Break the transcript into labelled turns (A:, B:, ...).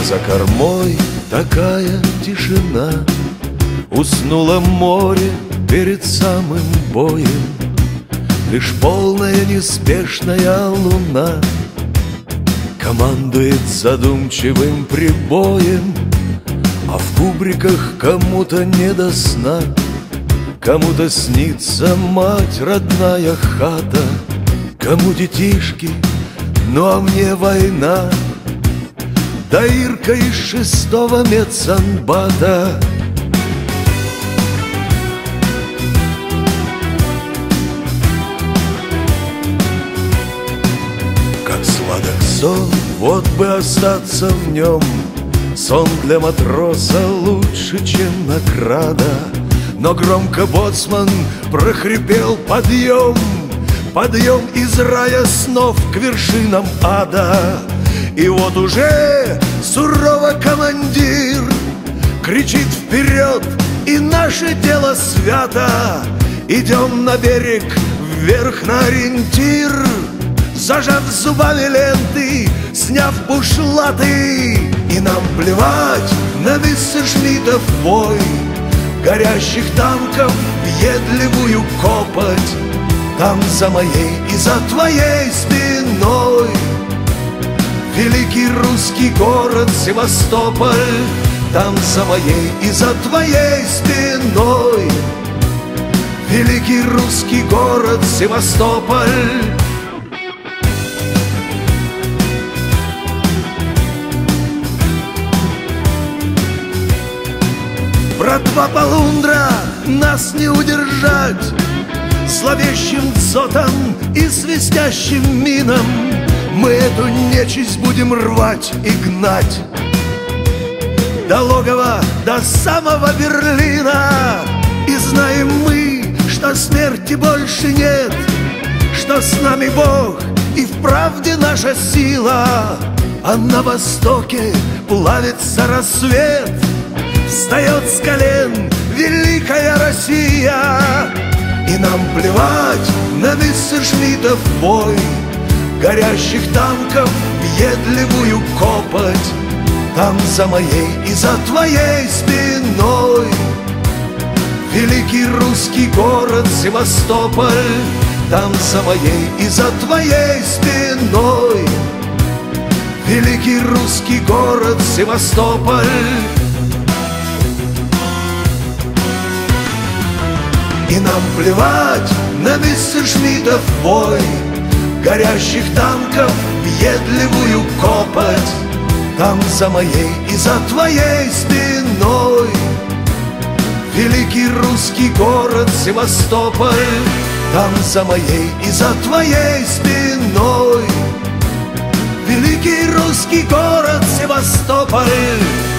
A: За кормой такая тишина, уснуло море перед самым боем. Лишь полная неспешная луна командует задумчивым прибоем. А в кубриках кому-то не до сна, кому-то снится мать родная хата, кому детишки, ну а мне война. Да Ирка из 6-го медсанбата. Как сладок сон, вот бы остаться в нем. Сон для матроса лучше, чем награда. Но громко боцман прохрипел: подъем, подъем из рая снов к вершинам ада. И вот уже сурово командир кричит вперед, и наше дело свято. Идем на берег, вверх на ориентир, зажав зубами ленты, сняв бушлаты. И нам плевать на мессершмиттов вой, горящих танков въедливую копоть. Там за моей и за твоей спиной великий русский город Севастополь. Там за моей и за твоей спиной великий русский город Севастополь. Братва Полундра, нас не удержать зловещим дзотом и свистящим мином. Мы эту нечисть будем рвать и гнать до логова, до самого Берлина. И знаем мы, что смерти больше нет, что с нами Бог и в правде наша сила. А на востоке плавится рассвет, встает с колен великая Россия. И нам плевать на мессершмиттов бой, горящих танков въедливую копоть. Там за моей и за твоей спиной великий русский город Севастополь. Там за моей и за твоей спиной великий русский город Севастополь. И нам плевать на мессершмиттов бой, горящих танков въедливую копоть. Там за моей и за твоей спиной великий русский город Севастополь. Там за моей и за твоей спиной великий русский город Севастополь.